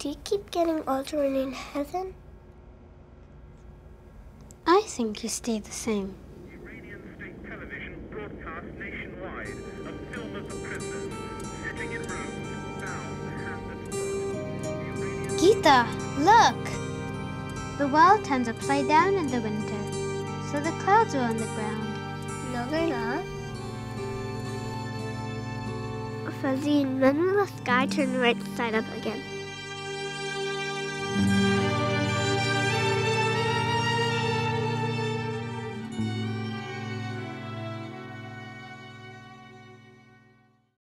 Do you keep getting older in heaven? I think you stay the same. Iranian state television broadcast nationwide a film of the prisoners sitting in rooms bound hand and foot. Gita, look! The world turns upside down in the winter, so the clouds are on the ground. No, they're not. Fuzzy, when will the sky turn right side up again?